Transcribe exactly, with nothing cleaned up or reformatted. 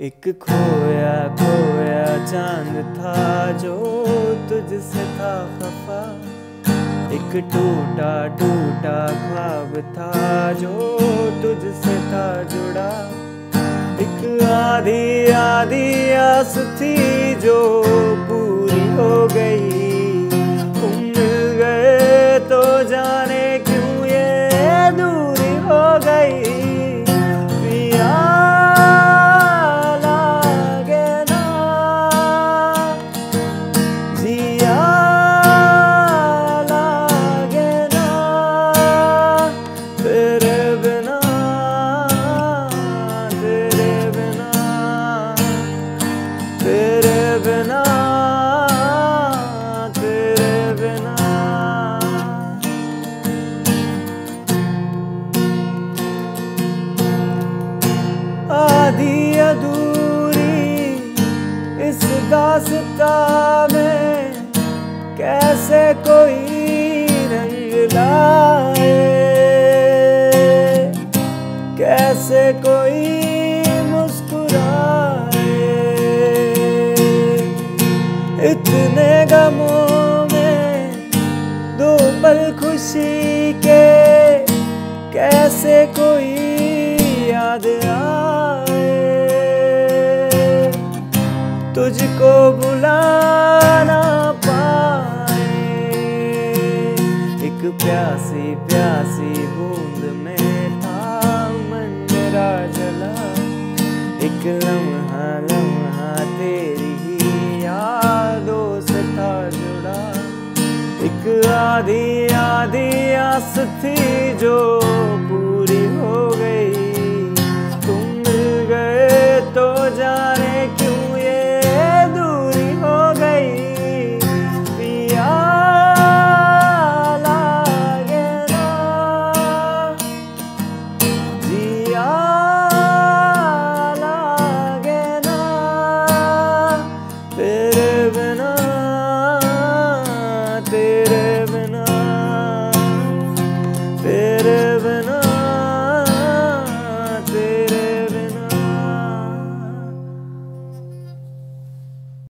एक खोया खोया चांद था जो तुझसे था खफा, एक टूटा टूटा ख्वाब था जो तुझसे था जुड़ा, एक आधी आधी आस थी जो पूरी हो गई। तुम मिल गए तो जाने क्यों ये दूरी हो गई। पिया लागे ना जिया लागे ना तेरे बिना तेरे बिना तेरे बिना तेरे बिना। आधी अधूरी इस दास्तां में कैसे कोई रंग लाए, कैसे कोई मुस्कुराए। इतने गमों में दो पल खुशी के कैसे कोई याद आए। तुझको बुला ना पाए, एक प्यासी प्यासी बूंद में था मन मेरा जला। एक लम्हा लम्हा तेरी ही यादों से था जुड़ा, एक आधी आधी आस थी जो